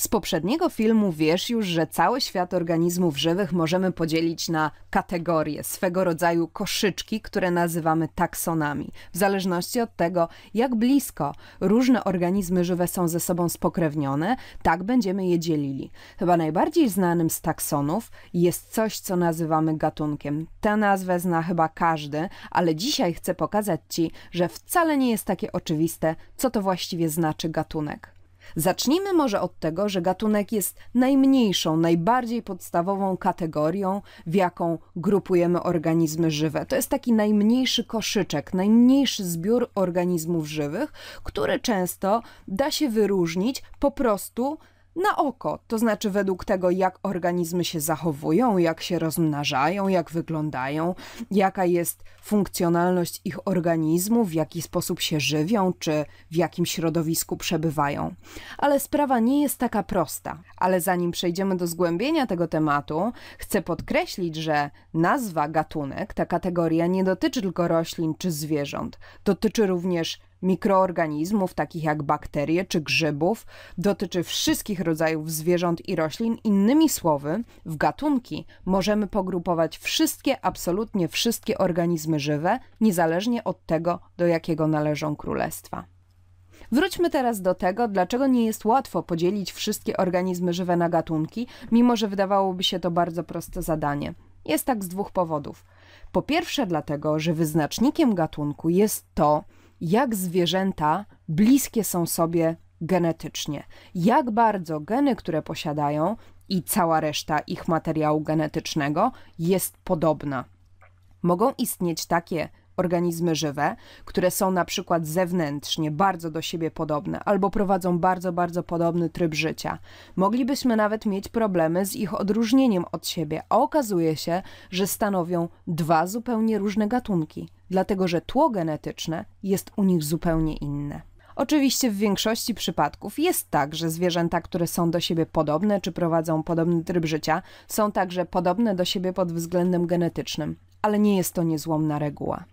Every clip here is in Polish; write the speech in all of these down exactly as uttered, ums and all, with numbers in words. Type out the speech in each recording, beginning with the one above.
Z poprzedniego filmu wiesz już, że cały świat organizmów żywych możemy podzielić na kategorie, swego rodzaju koszyczki, które nazywamy taksonami. W zależności od tego, jak blisko różne organizmy żywe są ze sobą spokrewnione, tak będziemy je dzielili. Chyba najbardziej znanym z taksonów jest coś, co nazywamy gatunkiem. Tę nazwę zna chyba każdy, ale dzisiaj chcę pokazać Ci, że wcale nie jest takie oczywiste, co to właściwie znaczy gatunek. Zacznijmy może od tego, że gatunek jest najmniejszą, najbardziej podstawową kategorią, w jaką grupujemy organizmy żywe. To jest taki najmniejszy koszyczek, najmniejszy zbiór organizmów żywych, który często da się wyróżnić po prostu na oko, to znaczy według tego, jak organizmy się zachowują, jak się rozmnażają, jak wyglądają, jaka jest funkcjonalność ich organizmu, w jaki sposób się żywią, czy w jakim środowisku przebywają. Ale sprawa nie jest taka prosta. Ale zanim przejdziemy do zgłębienia tego tematu, chcę podkreślić, że nazwa gatunek, ta kategoria nie dotyczy tylko roślin czy zwierząt. Dotyczy również mikroorganizmów, takich jak bakterie czy grzybów, dotyczy wszystkich rodzajów zwierząt i roślin. Innymi słowy, w gatunki możemy pogrupować wszystkie, absolutnie wszystkie organizmy żywe, niezależnie od tego, do jakiego należą królestwa. Wróćmy teraz do tego, dlaczego nie jest łatwo podzielić wszystkie organizmy żywe na gatunki, mimo że wydawałoby się to bardzo proste zadanie. Jest tak z dwóch powodów. Po pierwsze dlatego, że wyznacznikiem gatunku jest to, jak zwierzęta bliskie są sobie genetycznie. Jak bardzo geny, które posiadają i cała reszta ich materiału genetycznego jest podobna. Mogą istnieć takie organizmy żywe, które są na przykład zewnętrznie bardzo do siebie podobne albo prowadzą bardzo, bardzo podobny tryb życia. Moglibyśmy nawet mieć problemy z ich odróżnieniem od siebie, a okazuje się, że stanowią dwa zupełnie różne gatunki, dlatego że tło genetyczne jest u nich zupełnie inne. Oczywiście w większości przypadków jest tak, że zwierzęta, które są do siebie podobne czy prowadzą podobny tryb życia, są także podobne do siebie pod względem genetycznym, ale nie jest to niezłomna reguła.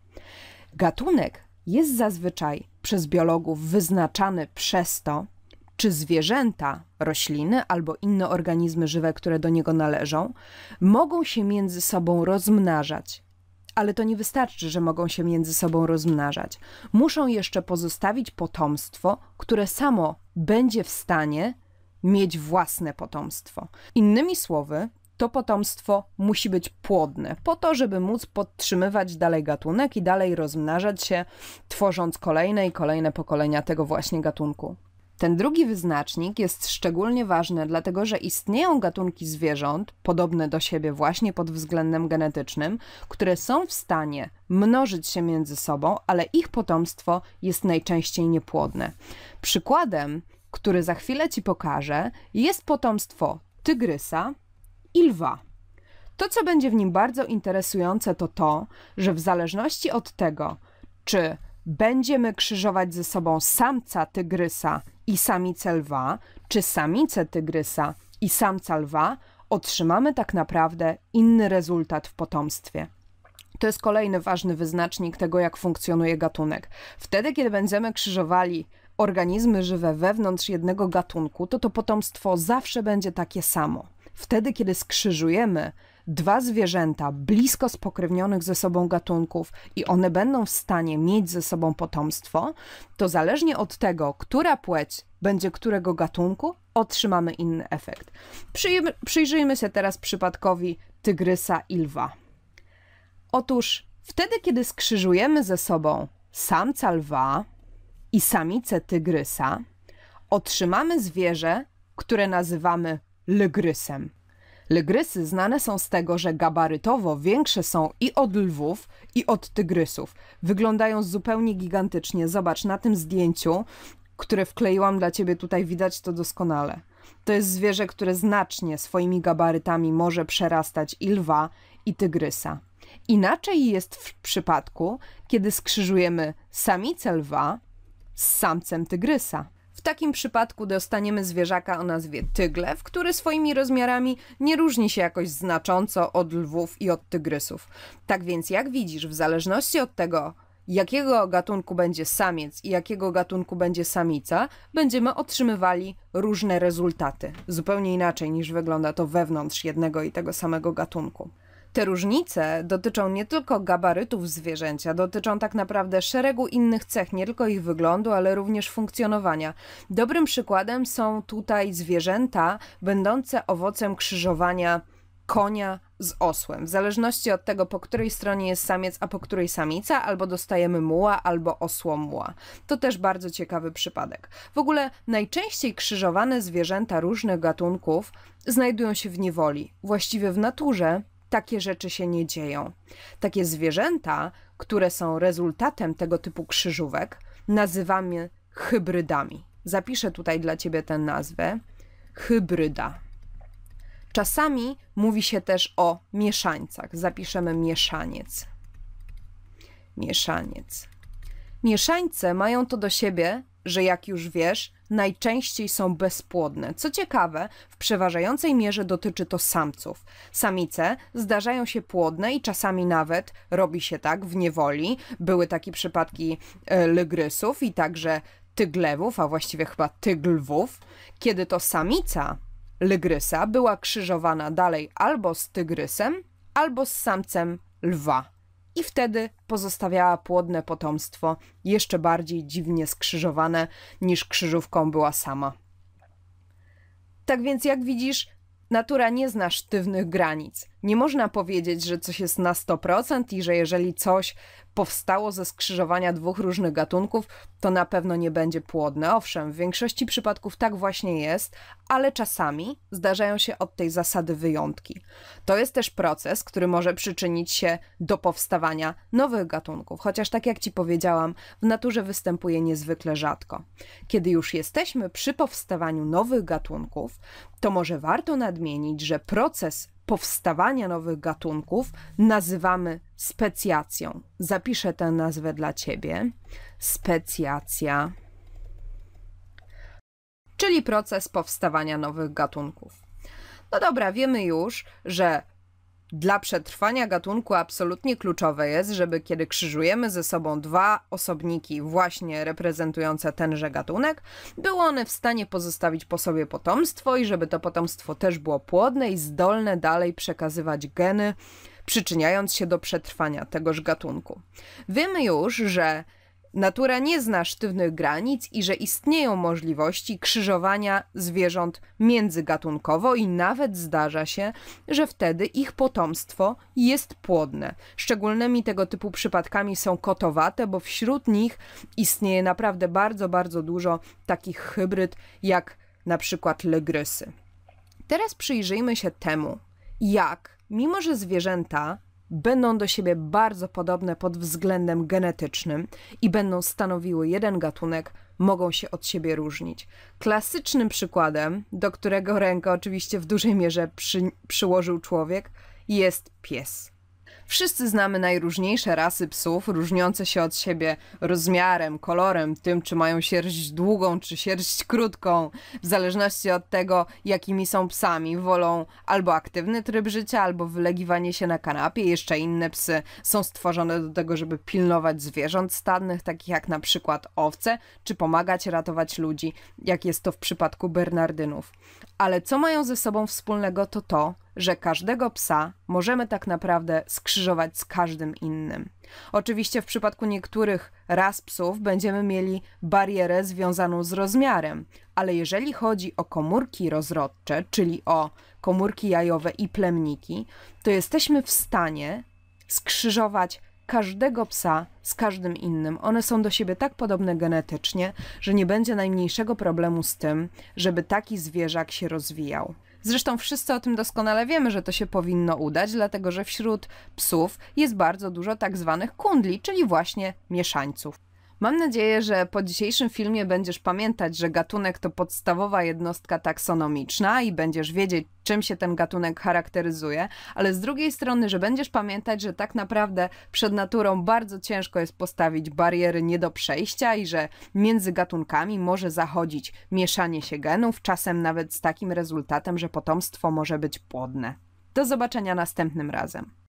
Gatunek jest zazwyczaj przez biologów wyznaczany przez to, czy zwierzęta, rośliny albo inne organizmy żywe, które do niego należą, mogą się między sobą rozmnażać. Ale to nie wystarczy, że mogą się między sobą rozmnażać. Muszą jeszcze pozostawić potomstwo, które samo będzie w stanie mieć własne potomstwo. Innymi słowy, to potomstwo musi być płodne, po to, żeby móc podtrzymywać dalej gatunek i dalej rozmnażać się, tworząc kolejne i kolejne pokolenia tego właśnie gatunku. Ten drugi wyznacznik jest szczególnie ważny, dlatego że istnieją gatunki zwierząt, podobne do siebie właśnie pod względem genetycznym, które są w stanie mnożyć się między sobą, ale ich potomstwo jest najczęściej niepłodne. Przykładem, który za chwilę Ci pokażę, jest potomstwo tygrysa i lwa. To, co będzie w nim bardzo interesujące, to to, że w zależności od tego, czy będziemy krzyżować ze sobą samca tygrysa i samicę lwa, czy samicę tygrysa i samca lwa, otrzymamy tak naprawdę inny rezultat w potomstwie. To jest kolejny ważny wyznacznik tego, jak funkcjonuje gatunek. Wtedy, kiedy będziemy krzyżowali organizmy żywe wewnątrz jednego gatunku, to to potomstwo zawsze będzie takie samo. Wtedy, kiedy skrzyżujemy dwa zwierzęta blisko spokrewnionych ze sobą gatunków i one będą w stanie mieć ze sobą potomstwo, to zależnie od tego, która płeć będzie którego gatunku, otrzymamy inny efekt. Przyjrzyjmy, przyjrzyjmy się teraz przypadkowi tygrysa i lwa. Otóż wtedy, kiedy skrzyżujemy ze sobą samca lwa i samicę tygrysa, otrzymamy zwierzę, które nazywamy lygrysem. Lygrysy znane są z tego, że gabarytowo większe są i od lwów, i od tygrysów. Wyglądają zupełnie gigantycznie. Zobacz, na tym zdjęciu, które wkleiłam dla Ciebie tutaj, widać to doskonale. To jest zwierzę, które znacznie swoimi gabarytami może przerastać i lwa, i tygrysa. Inaczej jest w przypadku, kiedy skrzyżujemy samicę lwa z samcem tygrysa. W takim przypadku dostaniemy zwierzaka o nazwie tyglew, który swoimi rozmiarami nie różni się jakoś znacząco od lwów i od tygrysów. Tak więc, jak widzisz, w zależności od tego, jakiego gatunku będzie samiec i jakiego gatunku będzie samica, będziemy otrzymywali różne rezultaty. Zupełnie inaczej niż wygląda to wewnątrz jednego i tego samego gatunku. Te różnice dotyczą nie tylko gabarytów zwierzęcia, dotyczą tak naprawdę szeregu innych cech, nie tylko ich wyglądu, ale również funkcjonowania. Dobrym przykładem są tutaj zwierzęta będące owocem krzyżowania konia z osłem. W zależności od tego, po której stronie jest samiec, a po której samica, albo dostajemy muła, albo osłomuła. To też bardzo ciekawy przypadek. W ogóle najczęściej krzyżowane zwierzęta różnych gatunków znajdują się w niewoli. Właściwie w naturze takie rzeczy się nie dzieją. Takie zwierzęta, które są rezultatem tego typu krzyżówek, nazywamy hybrydami. Zapiszę tutaj dla Ciebie tę nazwę. Hybryda. Czasami mówi się też o mieszańcach. Zapiszemy mieszaniec. Mieszaniec. Mieszańce mają to do siebie, że jak już wiesz, najczęściej są bezpłodne. Co ciekawe, w przeważającej mierze dotyczy to samców. Samice zdarzają się płodne i czasami nawet robi się tak w niewoli. Były takie przypadki e, lygrysów i także tyglewów, a właściwie chyba tyglwów, kiedy to samica lygrysa była krzyżowana dalej albo z tygrysem, albo z samcem lwa. I wtedy pozostawiała płodne potomstwo, jeszcze bardziej dziwnie skrzyżowane niż krzyżówką była sama. Tak więc jak widzisz, natura nie zna sztywnych granic. Nie można powiedzieć, że coś jest na sto procent i że jeżeli coś powstało ze skrzyżowania dwóch różnych gatunków, to na pewno nie będzie płodne. Owszem, w większości przypadków tak właśnie jest, ale czasami zdarzają się od tej zasady wyjątki. To jest też proces, który może przyczynić się do powstawania nowych gatunków, chociaż tak jak Ci powiedziałam, w naturze występuje niezwykle rzadko. Kiedy już jesteśmy przy powstawaniu nowych gatunków, to może warto nadmienić, że proces powstawania nowych gatunków nazywamy specjacją. Zapiszę tę nazwę dla Ciebie. Specjacja, czyli proces powstawania nowych gatunków. No dobra, wiemy już, że dla przetrwania gatunku absolutnie kluczowe jest, żeby kiedy krzyżujemy ze sobą dwa osobniki właśnie reprezentujące tenże gatunek, były one w stanie pozostawić po sobie potomstwo i żeby to potomstwo też było płodne i zdolne dalej przekazywać geny, przyczyniając się do przetrwania tegoż gatunku. Wiemy już, że natura nie zna sztywnych granic i że istnieją możliwości krzyżowania zwierząt międzygatunkowo i nawet zdarza się, że wtedy ich potomstwo jest płodne. Szczególnymi tego typu przypadkami są kotowate, bo wśród nich istnieje naprawdę bardzo, bardzo dużo takich hybryd jak na przykład lygrysy. Teraz przyjrzyjmy się temu, jak, mimo że zwierzęta będą do siebie bardzo podobne pod względem genetycznym i będą stanowiły jeden gatunek, mogą się od siebie różnić. Klasycznym przykładem, do którego rękę oczywiście w dużej mierze przy, przyłożył człowiek, jest pies. Wszyscy znamy najróżniejsze rasy psów, różniące się od siebie rozmiarem, kolorem, tym czy mają sierść długą, czy sierść krótką. W zależności od tego, jakimi są psami, wolą albo aktywny tryb życia, albo wylegiwanie się na kanapie. Jeszcze inne psy są stworzone do tego, żeby pilnować zwierząt stadnych, takich jak na przykład owce, czy pomagać ratować ludzi, jak jest to w przypadku bernardynów. Ale co mają ze sobą wspólnego, to to, że każdego psa możemy tak naprawdę skrzyżować z każdym innym. Oczywiście w przypadku niektórych ras psów będziemy mieli barierę związaną z rozmiarem, ale jeżeli chodzi o komórki rozrodcze, czyli o komórki jajowe i plemniki, to jesteśmy w stanie skrzyżować każdego psa z każdym innym. One są do siebie tak podobne genetycznie, że nie będzie najmniejszego problemu z tym, żeby taki zwierzak się rozwijał. Zresztą wszyscy o tym doskonale wiemy, że to się powinno udać, dlatego że wśród psów jest bardzo dużo tak zwanych kundli, czyli właśnie mieszańców. Mam nadzieję, że po dzisiejszym filmie będziesz pamiętać, że gatunek to podstawowa jednostka taksonomiczna i będziesz wiedzieć, czym się ten gatunek charakteryzuje, ale z drugiej strony, że będziesz pamiętać, że tak naprawdę przed naturą bardzo ciężko jest postawić bariery nie do przejścia i że między gatunkami może zachodzić mieszanie się genów, czasem nawet z takim rezultatem, że potomstwo może być płodne. Do zobaczenia następnym razem.